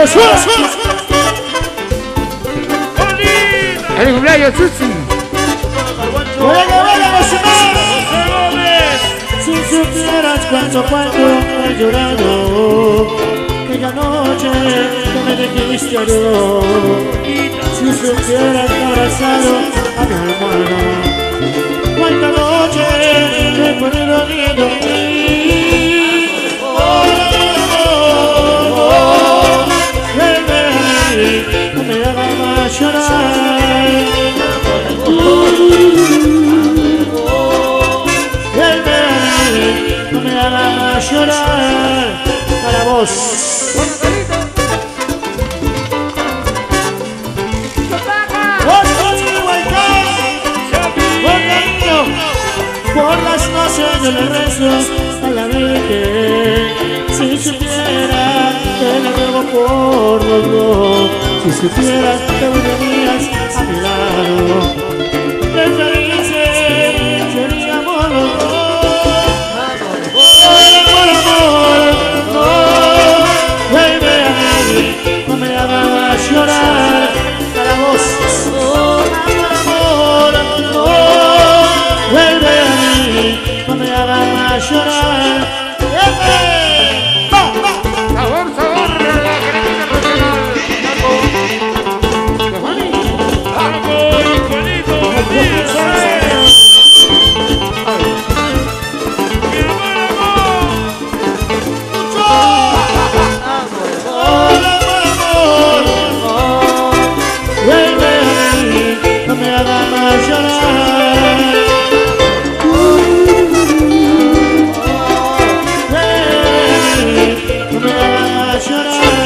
El cumpleaños Susi. Si supieras cuánto he llorado aquella noche que me dijiste adiós. Si supieras que abrazado a mi hermana, cuánta noche he podido ni dormir. No me hagas más llorar. No me hagas llorar. Para vos. Por las noches yo le rezo a la Virgen. Si supiera que le ruego por los dos. Si supieras que hoy venías a mi lado, qué felices seríamos los dos. No me hagas llorar. Para vos. Amor, vuelve a mí. No me hagas llorar. Sabor, sabor, la crema profesional. Taco, Juanito, no me hagas más llorar. No me hagas más llorar.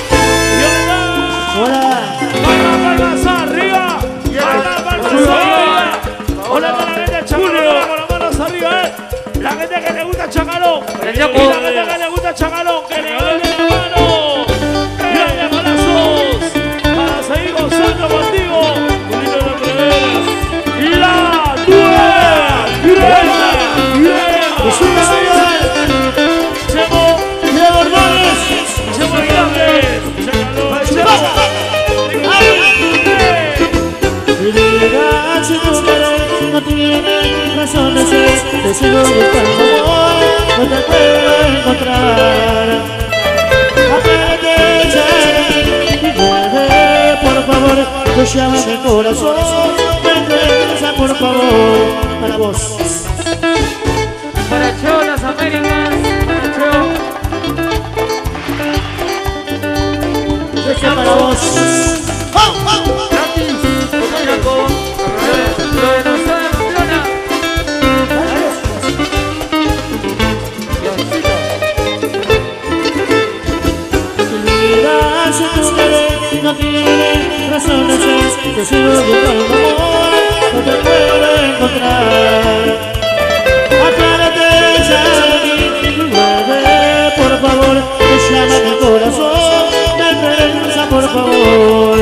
Hola. Palmas arriba. Palmas arriba. Hola para la gente de Chacarón. Con las manos arriba, La gente que le gusta Chacarón. Y la gente que le gusta Chacarón. Que le den la mano. Grandes balazos. Para seguir gozando contigo. La nueva Chemo Hernández. Chemo Hernández. No tiene razón de ser. Te sigo buscando amor. No te puedo encontrar. Aprende y vuelve, por favor. Pues llámame corazón. Por favor, para vos. Para Cheo, las Américas. Para Cheo. Ese para vos. Gratis. Chaco. Lo de nosotros, campeona. No tiene razón de ser. Te sigo buscando amor. No te puedo encontrar. Aclárate ya y vuelve, por favor. Te llama mi corazón. Me regresa, por favor.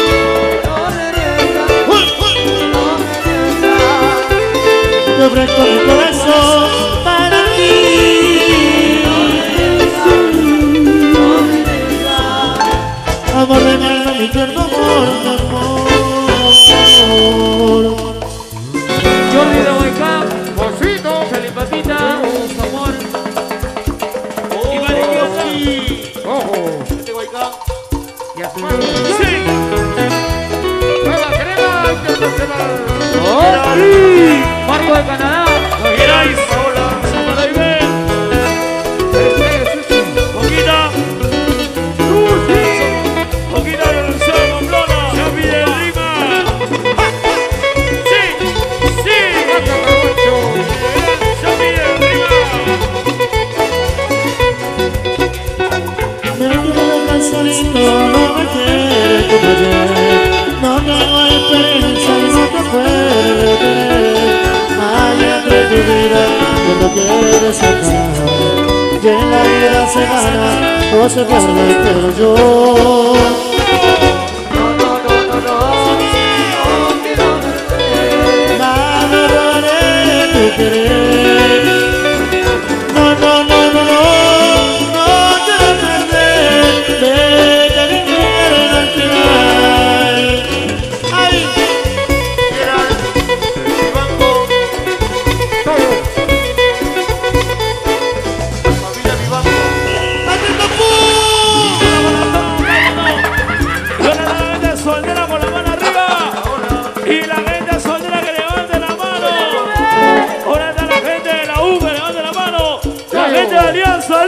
Te ofrezco mi corazón para ti. Amor de mi alma, mi tierno amor, mi amor. Jordi de Huaycán. Bocito. Chalipatita. Amor. Y Mariquiosa. Ojo. De Huaycán. Y a tu Sí. nueva crema internacional. Marco de Canadá. No queráis. Hola. Samara Ibel. Poquita. Poquita de Luciano Pamplona. Ya pide el Lima. Sí. Sí. Ya pide el Lima. Me quedo tan solito, no me quiere como ayer. No tengo esperanza y no te puedo tener. Allá de tu vida, cuando quieres sacar. Que en la vida se gana o se pierde, pero yo nada haré tu querer. No, no, no, no, no, no te perder.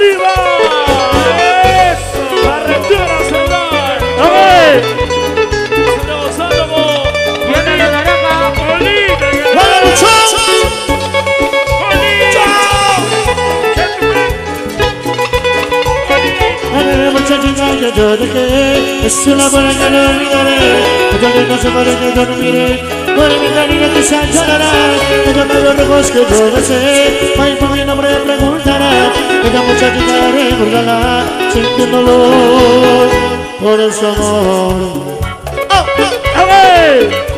arriba. Eso. Carretera Central. A ver. Estamos Álamo. Viene la naranja. Bolita. ¡Vale, muchachos! Muchachita que yo dejé, es una buena que no olvidaré. Ella que no se muere que yo no miré, por mi cariño quizás llorará. Ella me dio rojos que yo besé, ay por mi nombre preguntará. Ella muchachita recordará, siente dolor por su amor. A ver.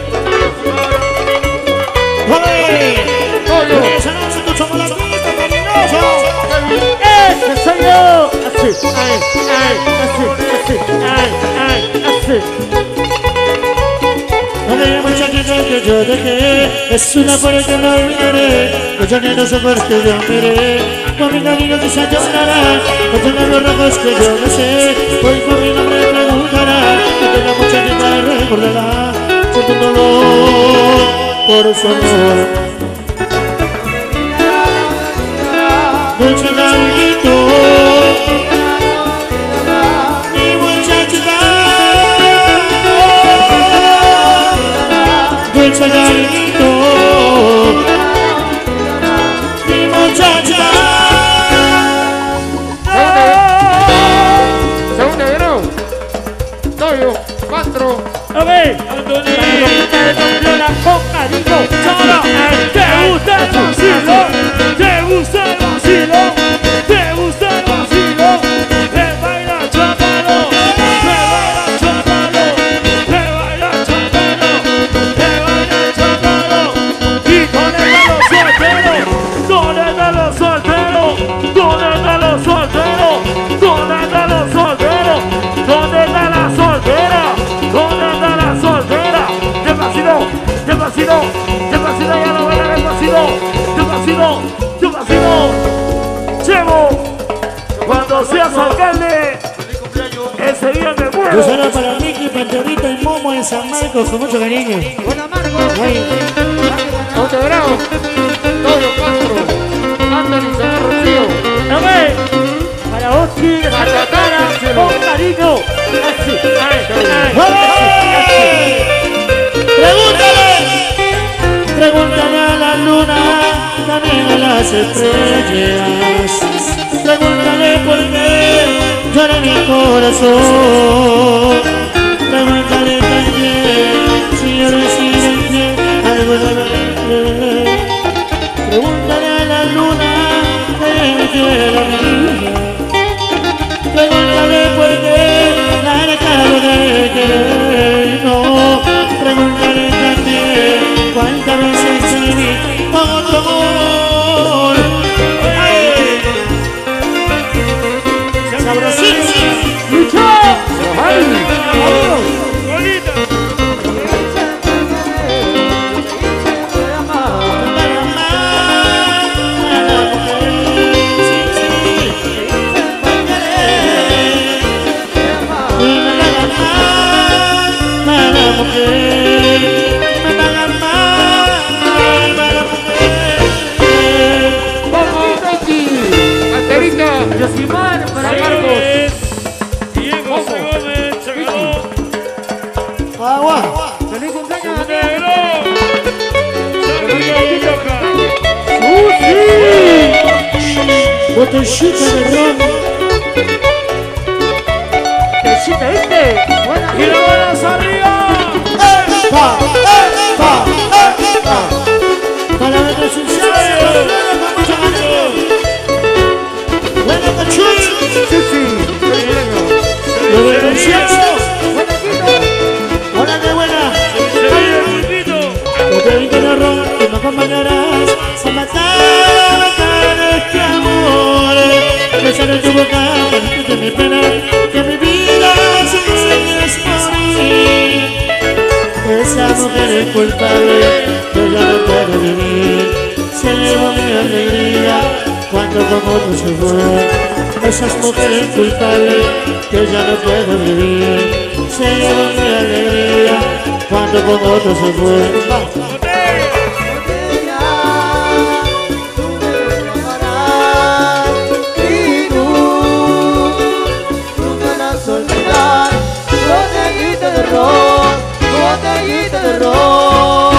Esa noche tú somos las pistas, cariñosos. Ese soy yo. Así, ay, ay, así, ay, ay, así. Aquella muchachita que yo dejé, es una por que no olvidaré. Ella que no se muere que yo miré, por mi cariño quizás llorará. Ella me los rojos que yo besé, hoy por mi nombre preguntará. Aquella muchachita recordará, siento un dolor por su amor. Dulce cariñito, mi muchachita. Dulce cariñito, mi muchachita. Segundo, ¿no? Toyo, 4. A ver. Antonio. Con cariño. Chara, ¿te gusta el vacilo? ¿Te gusta el vacilo? ¿Te gusta el vacilo? Te baila chápalo, te baila chápalo, te baila chápalo, te baila chápalo. Y con el los solteros, con el de los solteros, con el de los solteros, con el de los solteros, con el de la soltera, con el de la soltera. Despacito, despacito, despacito, ya lo baila despacito, despacito, despacito. Llevo, cuando seas alcalde, ese día me Un muero. saludo para Ricky, Panterita y Momo en San Marcos con mucho cariño. Buena Marcos. Ay, Otro grado. Toyo, 4. Anthony, San Rocío. A ver, Para Oski de Santa Clara. Con cariño. Así, ay, ay. Pregúntale, pregúntale a la luna, también a las estrellas. Pregúntale por qué llora mi corazón. Pregúntale también si yo recibo en pie algo de la Pregúntale a la luna que me quiere la vida. Pregúntale por qué la he dejado de querer. No, pregúntale también cuántas veces te vi con otro amor. ¡Ay! ¡Sabrosísimo! ¡Lucha! ¡Ay! Bonita. Para amar a la mujer, sí, sí, me van a amar a la mujer, me van a amar a la mujer. ¡Vamos, Oski! Anterita. Yosimar para Marcos. Diego Gómez, Chacaló. Agua. ¡Feliz cumpleaños! Negro. Sergio Villoca. Botellita de ron. ¡Tecita este! ¡Buena Y las manos arriba. ¡Epa! ¡Epa! ¡Epa! Para la presencia de mucho cariño. Buena cachín. Sí, sí. Lo denunciamos. ¡Buena Quito! Hola, qué buena. Sevilla Pulpito. Botellita de ron, que me acompañarás a matar este amor. Besar en tu boca, para que mi pena, que mi vida se enseñes por mí. Esa mujer es culpable, yo ya no puedo vivir. Se llevó mi alegría cuando con otro se fue. Esa mujer es culpable, que ya no puedo vivir. Se llevó mi alegría cuando con otro se fue. Vamos. Tú me amarás y nunca terror.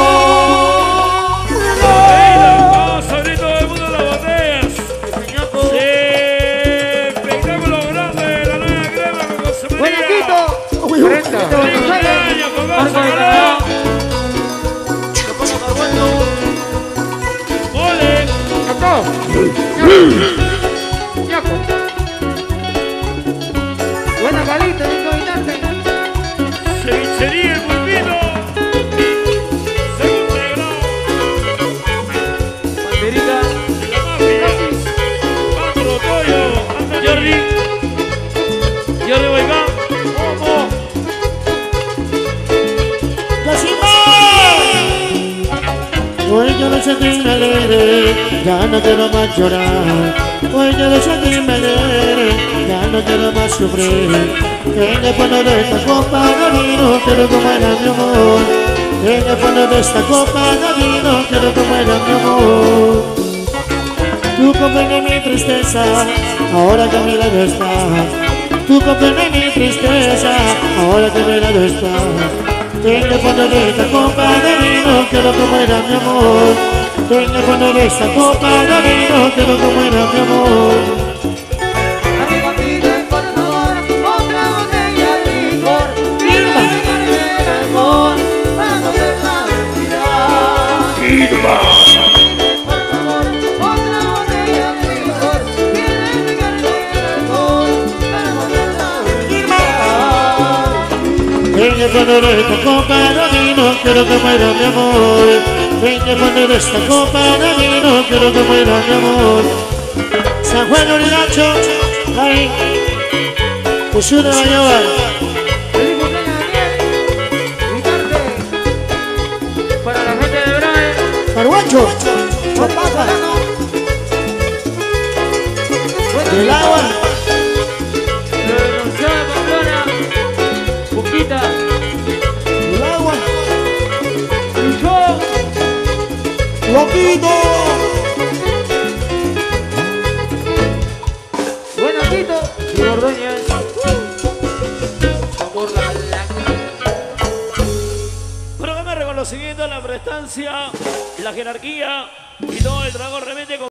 Vamos a abrir todo el mundo las botellas. Sí, espectáculo grande, la nueva crema con José María. Buenatito. Uy, 40. Feliz año con José María. ¡Ole! Buena calita, Nico Vitarte. Cevichería El Pulpino. Segundo grado. Banderita. La mafia. Pablo Toyo. Jordi. Jordi Baigán. Hoy yo me sentí alegre, ya no quiero más llorar. Hoy yo me sentí alegre, ya no quiero más sufrir. En el fondo de esta copa de vino quiero comer a mi amor. En el fondo de esta copa de vino quiero comer a mi amor. Tú comprendes mi tristeza, ahora que a mi lado estás. Tú comprendes mi tristeza, ahora que a mi lado estás. En el fondo de esta copa de vino quiero comer a mi amor. En el fondo de esta copa de vino quiero comer a mi amor. Amigo, pide por favor otra botella de licor. Quiero regalarme el alcohol para no dejar de olvidar. Pide por favor otra botella de licor. Quiero regalarme el alcohol para no dejar de olvidar. En el fondo de esta copa de vino quiero comer a mi amor. En el fondo de esta copa de vino quiero comer a mi amor. San Juan Urigancho, ahí, pues uno va a llevar. Feliz cumpleaños, Daniel. Vitarte. Para la gente de Brahe. Carguacho, Chopapa. el agua, De Rocío de Pamplona. Buquita. el agua, Luchó. loquito. Buenatito. Y Ordóñez. Programa de reconocimiento a la prestancia, la jerarquía y todo el trabajo realmente.